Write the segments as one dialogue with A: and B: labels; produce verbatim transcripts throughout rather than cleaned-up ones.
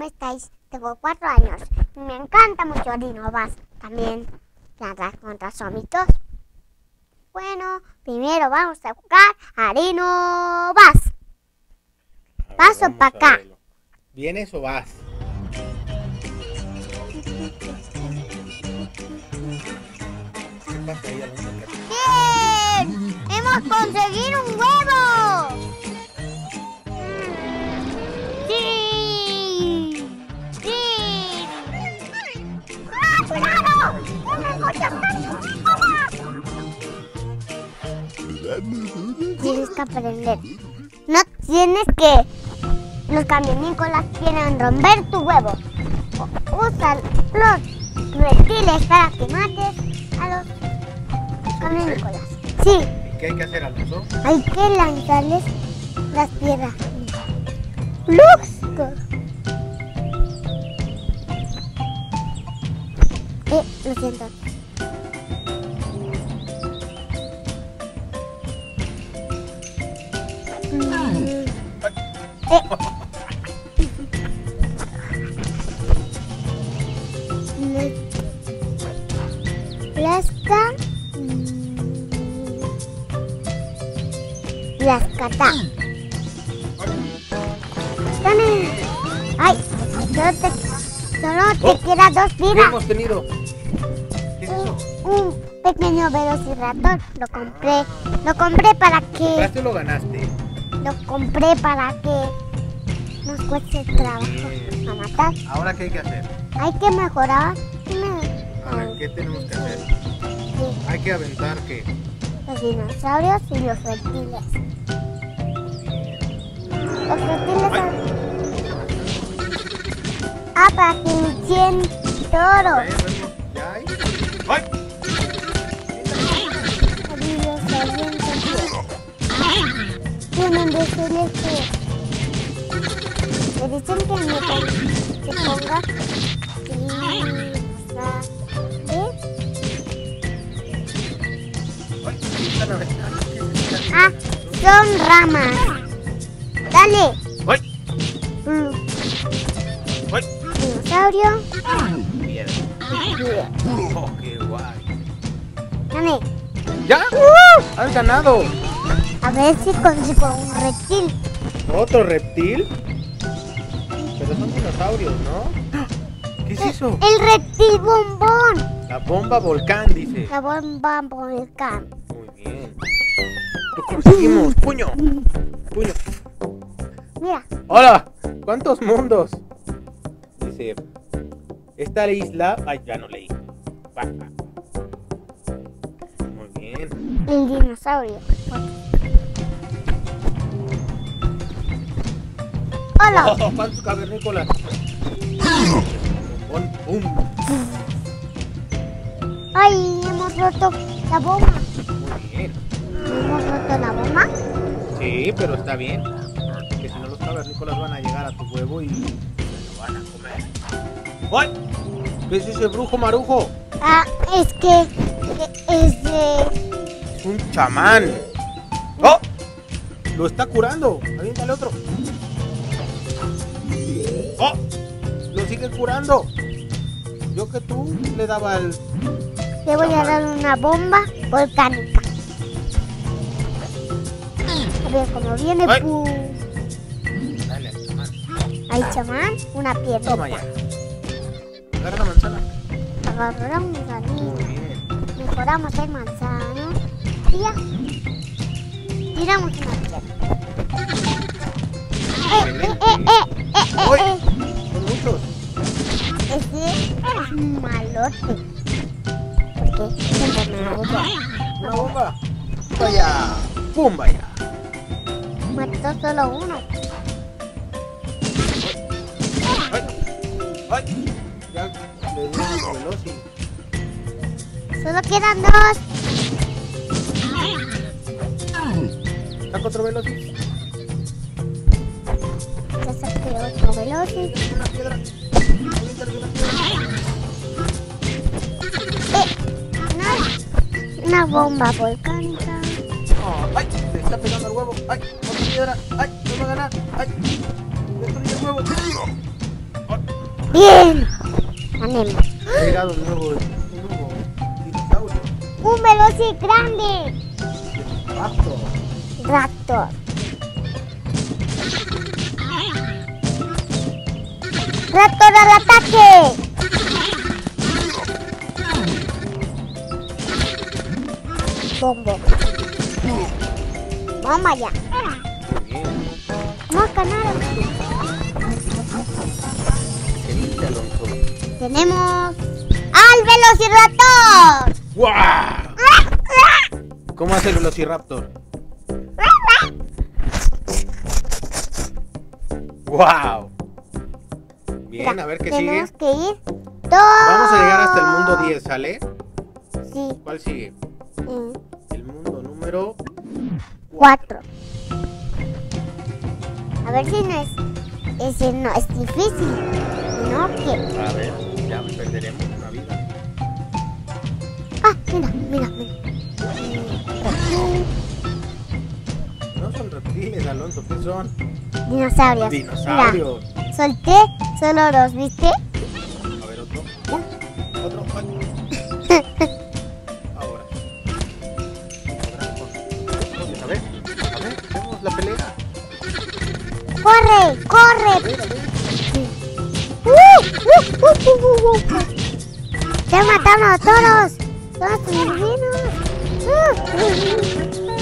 A: ¿cómo estáis? Tengo cuatro años y me encanta mucho Dinobus. También Plantas contra Zombitos. Bueno, primero vamos a jugar a Dinobus. Paso para acá.
B: ¿Vienes o vas? ¿Qué pasa ahí?
A: ¡Bien! ¡Hemos conseguido un huevo! ¡Sí! ¡Sí! ¡Ah, cuidado! ¡No me escuchas tanto! Tienes que aprender. No tienes que... Los cavernícolas quieren romper tu huevo. Usa los reptiles para que mates a los cavernícolas. Sí.
B: ¿Y qué hay que hacer, Alonso?
A: Hay que lanzarles las piedras. ¡Lux! Eh, lo siento. Mm. Eh. Plasta. Plascata. Ay, solo te, solo te
B: Oh,
A: queda dos
B: ¿Qué
A: vidas.
B: hemos tenido? ¿Qué es eso?
A: Un pequeño velociraptor. Lo compré. Lo compré para que.
B: ¿Compraste o lo ganaste?
A: Lo compré para que nos cueste trabajo a matar.
B: ¿Ahora qué hay que hacer?
A: Hay que mejorar.
B: A ver, ¿qué tenemos que hacer?
A: Sí,
B: Hay que aventar ¿qué?
A: los dinosaurios y los reptiles. Los reptiles son... Ah, para que lucien toro.
B: ¿Ya hay? ¡Ay!
A: Los avientan. Tienen de celeste. Le dicen que me ponga, que ponga ¿eh? Ah, son ramas. Dale.
B: ¡Ay!
A: Mm,
B: ¡Ay!
A: Dinosaurio.
B: Piedra.
A: Piedra.
B: ¡Oh, qué guay!
A: Dale.
B: ¡Ya! ¡Has ganado!
A: A ver si consigo un reptil.
B: ¿Otro reptil? Pero son dinosaurios, ¿no? ¿Qué es eso?
A: El reptil bombón.
B: La bomba volcán, dice.
A: La bomba volcán.
B: Muy bien. Lo conseguimos. ¡Puño! ¡Puño!
A: Mira.
B: ¡Hola! ¿Cuántos mundos? Dice... Esta isla... Ay, ya no leí. Va, va. Muy bien.
A: El dinosaurio. Hola.
B: Oh, ¿cuántos cavernícolas? Pon un.
A: Ay, hemos roto la bomba.
B: Muy bien.
A: ¿Hemos roto la bomba?
B: Sí, pero está bien. Que si no los cavernícolas van a llegar a tu huevo y se lo van a comer. ¡Ay! ¿Qué es ese brujo marujo?
A: Ah, es que, que es de...
B: Es un chamán. ¡Oh! Lo está curando. Aviéntale otro. ¡Oh! Lo sigue curando. Yo que tú le daba el...
A: Te voy a dar una bomba volcánica. A ver, como viene...
B: Ay.
A: pu-
B: Dale al chamán.
A: Ahí, chamán, una piedra.
B: Toma ya. Agarra la manzana.
A: Agarramos ahí.
B: Muy bien.
A: Mejoramos el manzano. Y ya. Tiramos una piedra. Eh, eh, eh, eh, eh, eh,
B: ¡Uy!
A: eh.
B: Son muchos.
A: Ese es un malote. Porque siempre me ayuda.
B: Una bomba. Vaya. ¡Pum! Vaya.
A: Mató solo uno.
B: ¡Ay! ¡Ay! Ya le dimos el veloci.
A: Solo quedan dos.
B: ¿Saca otro veloci?
A: Ya saqué otro veloci.
B: Una piedra. Aviéntale una piedra.
A: Eh, nada. Una bomba volcánica.
B: Oh, ¡ay! Le está pegando al huevo. ¡Ay! ¡Otra piedra! ¡Ay! ¡No va a ganar! ¡Ay! ¡Destruye el huevo! ¡Ay!
A: Bien. Ganemos.
B: Ha llegado un nuevo, un nuevo dinosaurio.
A: Un velociraptor grande.
B: Raptor.
A: Raptor. Raptor al ataque. Bombo. Bomba ya.
B: Muy bien.
A: Vamos ganaron.
B: Excelente, Alonso.
A: Tenemos al velociraptor.
B: ¡Guau! ¿Cómo hace el velociraptor? ¡Wow! Bien, a ver qué sigue.
A: Tenemos que ir dos.
B: Vamos a llegar hasta el mundo diez, ¿sale?
A: Sí.
B: ¿Cuál sigue?
A: Mm,
B: El mundo número
A: Cuatro. A ver si no es, ese no es difícil. No, que.
B: A ver, ya perderemos una vida.
A: Ah, mira, mira, mira.
B: No son reptiles, Alonso, ¿qué son?
A: Dinosaurios.
B: Dinosaurios.
A: Mira, solté solo los, ¿viste?
B: A ver, otro. ¡Uy! Otro. ¡Ay! Ahora. Ahora con- A ver, a ver, vemos la pelea.
A: ¡Corre!
B: A
A: ¡Corre!
B: ver, a ver.
A: ¡Uh! ¡Uh! ¡Uh! ¡Uh! ¡Uh! ¡Se mataron a todos! ¡Todos pingüinos! ¡Uh!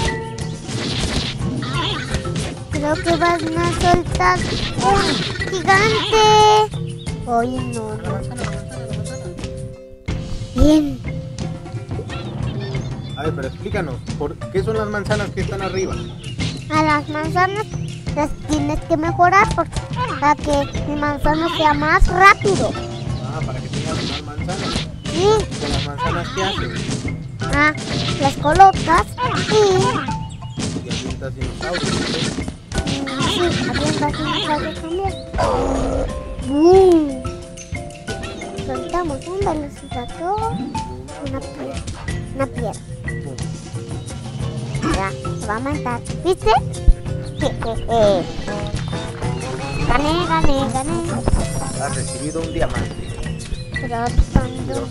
A: Creo que van a soltar un gigante. ¡Ay, no,
B: La
A: no!
B: manzana, la manzana, la manzana.
A: Bien.
B: A ver, pero explícanos, ¿por qué son las manzanas que están arriba?
A: A las manzanas las tienes que mejorar porque, para que mi manzana sea más rápido.
B: Ah, para que tengas más manzanas.
A: Sí.
B: ¿Con las manzanas qué haces?
A: Ah, las colocas y...
B: Y avientas dinosaurios.
A: Sí, avientas dinosaurios también. ¡Bum! Soltamos un velociraptor, una piedra, una piedra. Ya, se va a matar. ¿Viste? Jejeje. Gané, gané, gané.
B: Has recibido un diamante.
A: Pero cuando...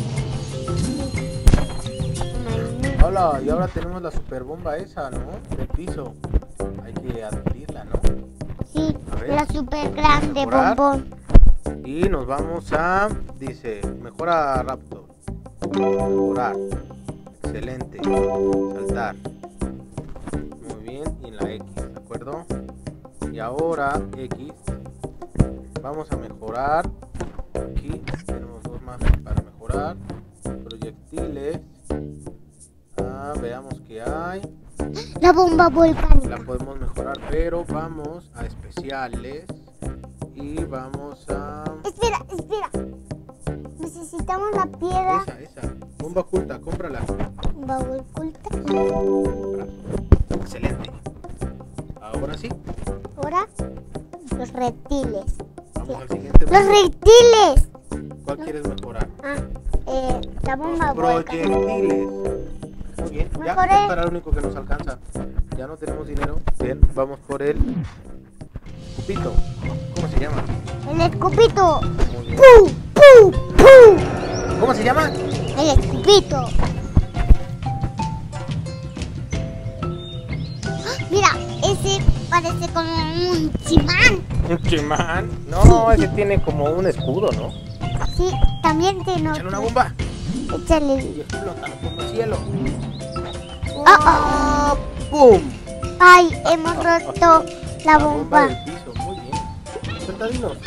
B: Hola, y ahora tenemos la super bomba esa, ¿no? Del piso. Hay que adquirirla, ¿no?
A: Sí,
B: A ver.
A: la super grande
B: Mejorar.
A: bombón.
B: Y nos vamos a... Dice, mejora Raptor. Mejorar. Excelente. Saltar. Muy bien. Y en la X, ¿de acuerdo? Y ahora X. Vamos a mejorar. Aquí tenemos dos más para mejorar. Proyectiles. Ah, veamos qué hay.
A: La bomba
B: La
A: volcánica.
B: podemos mejorar, pero vamos a especiales. Y vamos a...
A: Espera, espera. Necesitamos la piedra.
B: Esa, esa. Bomba oculta, cómprala.
A: Bomba oculta.
B: Compra. Excelente. Ahora sí,
A: Ahora, los reptiles.
B: vamos al siguiente.
A: ¡Los reptiles!
B: ¿Cuál quieres mejorar?
A: Ah, eh, la bomba volcánica.
B: Proyectiles. Muy bien, ya
A: Mejoré.
B: esto era lo único que nos alcanza. Ya no tenemos dinero. Bien, vamos por el cupito. ¿Cómo se llama?
A: El escupito.
B: Muy bien.
A: ¡Pum! ¡Pum! ¡Pum!
B: ¿Cómo se llama?
A: El escupito. Mira, ese parece como un chimán.
B: Un chimán. No, ese tiene como un escudo, ¿no?
A: Sí, también tiene
B: Échale una bomba.
A: Échale.
B: Y explota como el cielo.
A: Ah,
B: ¡Pum!
A: Ay, hemos roto la bomba.
B: del piso, muy bien. Suelta dinos.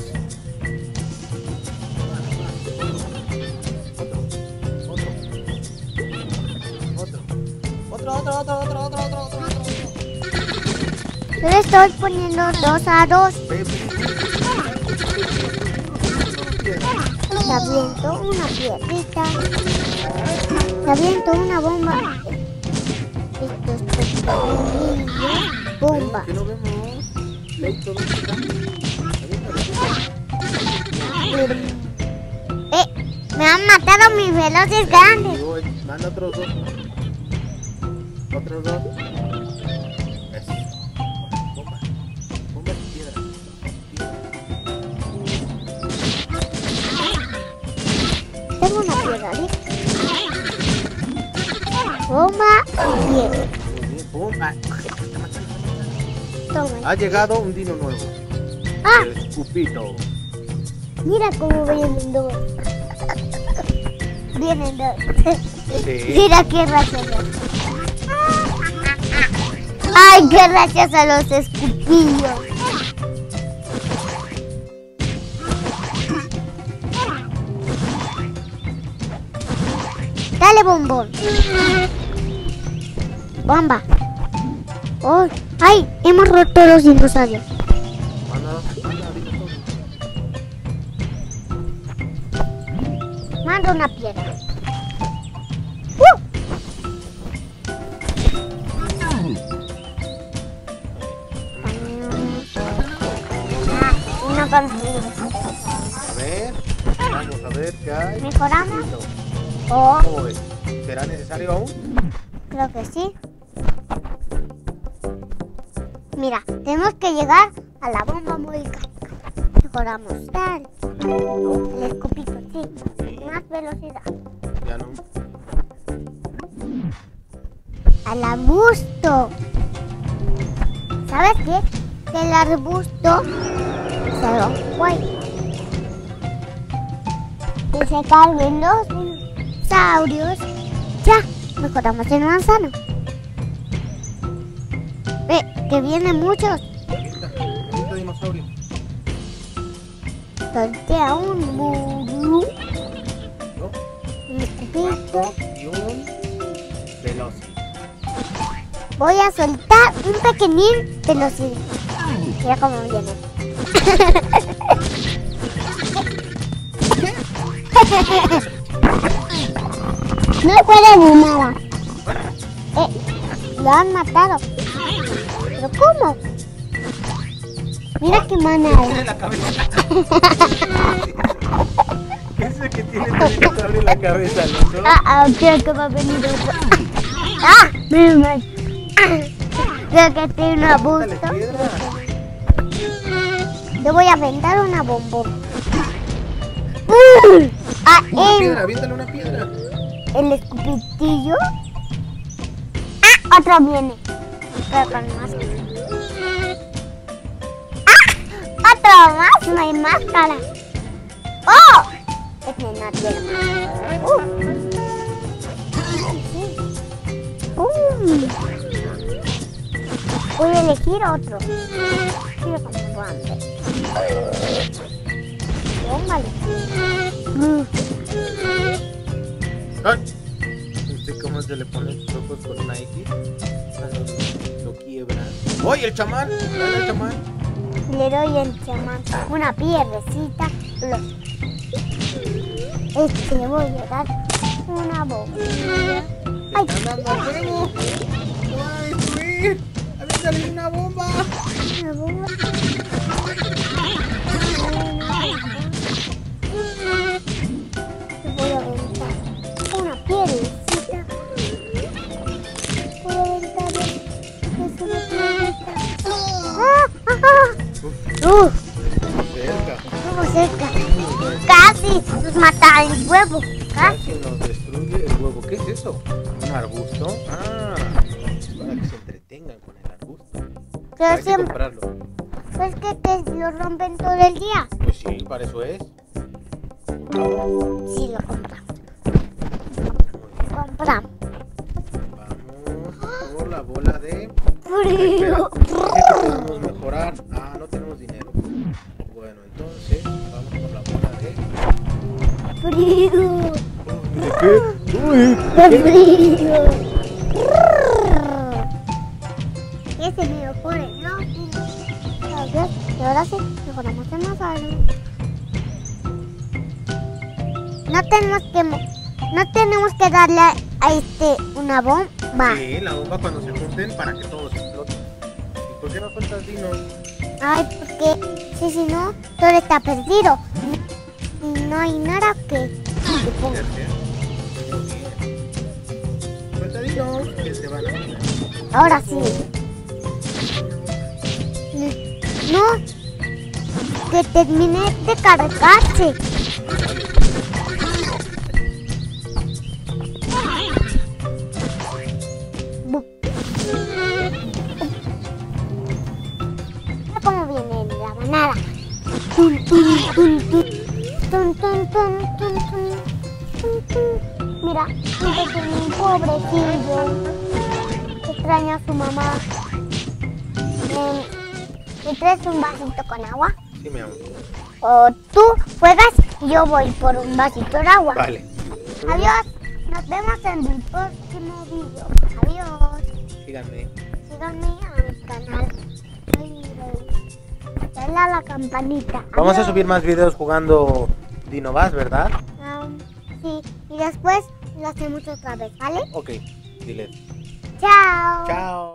B: Otro, otro, otro, otro, otro, otro, otro, otro, otro, otro.
A: Yo le estoy poniendo dos a dos.
B: Ve, ve, ve.
A: Le aviento una piedrita. Le aviento una bomba. Esto es pequeñillo. Bomba.
B: Que no vemos. Leito, ¿dónde está?
A: Eh, me han matado mis veloces grandes.
B: Digo, manda otros dos. Otros dos. Eso. Bomba. Bomba de piedra.
A: salir. Bomba y bien.
B: Muy bien, bomba.
A: Toma.
B: Ha llegado un dino nuevo.
A: Ah,
B: El escupito.
A: mira cómo vienen dos. Vienen dos.
B: Sí.
A: Mira qué gracioso. Ay, qué graciosos los escupillos. Dale bombón. Bomba. Oh, ay, hemos roto los dinosaurios.
B: Anda, anda, dino todo.
A: Manda una piedra. ¡Uh! Ah, no consigo.
B: A ver, vamos a ver qué hay.
A: ¿Mejoramos? Oh,
B: ¿Cómo ves? ¿Será necesario aún?
A: creo que sí. Mira, tenemos que llegar a la bomba volcánica. Mejoramos tal. El escupito, sí. Más velocidad.
B: Ya no.
A: Al arbusto. ¿Sabes qué? Que el arbusto se lo fue. Que se carguen los dinosaurios. Ya, mejoramos el manzano. Ve, que vienen muchos.
B: Bonita, bonito dinosaurio.
A: Soltea un burro,
B: ¿No?
A: un escupito.
B: Y un veloz.
A: Voy a soltar un pequeñín velocín. Mira cómo viene. No puede ni nada. Eh, lo han matado. ¿Pero cómo? Mira qué mana
B: Tiene
A: es.
B: la cabeza. ¿Qué es el que tiene el dinosaurio en la cabeza, loco?
A: Ah, ah, creo que va a venir otro. ¡Ah! Me ma- Creo que tiene un
B: Dale
A: arbusto.
B: piedra.
A: Le voy a aventar una bombón. ¡Pum! Ah,
B: Una
A: el,
B: piedra, aviéntale una piedra.
A: el escupitillo. ¡Ah! Otro viene. Pero con máscara. ¡Ah! Otro más, no hay máscara. ¡Oh! Este no tiene máscara. ¡Uh! Sí. ¡Pum! Voy a elegir otro. Quiero como guante. Póngale. Mm.
B: Ay. No sé cómo se le ponen los ojos con una X. Lo, lo quiebra. ¡Oye, el chamán! ¡Dale al chamán!
A: Le doy el chamán una piedrecita. Este le voy a dar una bombilla.
B: ¡Te están dando a fuego! ¡Lo van a destruir! ¡Aviéntale una bomba!
A: Una bomba. Le voy a aventar una piedrecita. Voy a aventarle. Es una piedrecita. ¡Ah! ¡Ah! ¡Ah! ¡Uh!
B: Cerca.
A: Estuvo cerca. Casi nos mata el huevo. Casi.
B: Casi nos destruye el huevo. ¿Qué es eso? ¿Un arbusto? Ah, es para que se entretengan con el arbusto.
A: Pero
B: Hay que
A: siempre.
B: comprarlo.
A: Pues que te lo rompen todo el día.
B: Pues sí, para eso es.
A: Sí, lo compramos. Compramos.
B: Vamos por la bola de...
A: Frío.
B: Espera, ¿qué podemos mejorar? Ah, no tenemos dinero. Bueno, entonces vamos por la bola de...
A: Frío.
B: ¿De qué? Uy,
A: De frío. Ese me lo pone, ¿no? Y ahora sí, mejoramos el manzano. No tenemos que no tenemos que darle a este una bomba.
B: Sí, la bomba cuando se junten para que todos exploten. ¿Y por qué no cuentas dinos?
A: Ay, porque si si no, todo está perdido. Y no hay nada que, que ponga.
B: Muy bien. Cuenta dinos que se van a poner.
A: Ahora sí. No, que termine de cargarse. nada. Tun, tun, tun, tun. Tun, tun, tun, tun, tun. Tun, tun. Mira, un pequeñín pobrecillo. Extraña a su mamá. Eh, ¿Me traes un vasito con agua?
B: Sí, mi amor.
A: O tú juegas y yo voy por un vasito de agua.
B: Vale.
A: Adiós. Nos vemos en el próximo video. Adiós.
B: Síganme.
A: Síganme a mi canal. Dale a la campanita.
B: Vamos a
A: Adiós.
B: subir más videos jugando Dinovas, ¿verdad?
A: Um, sí, y después lo hacemos otra vez, ¿vale?
B: Ok, dile.
A: Chao.
B: Chao.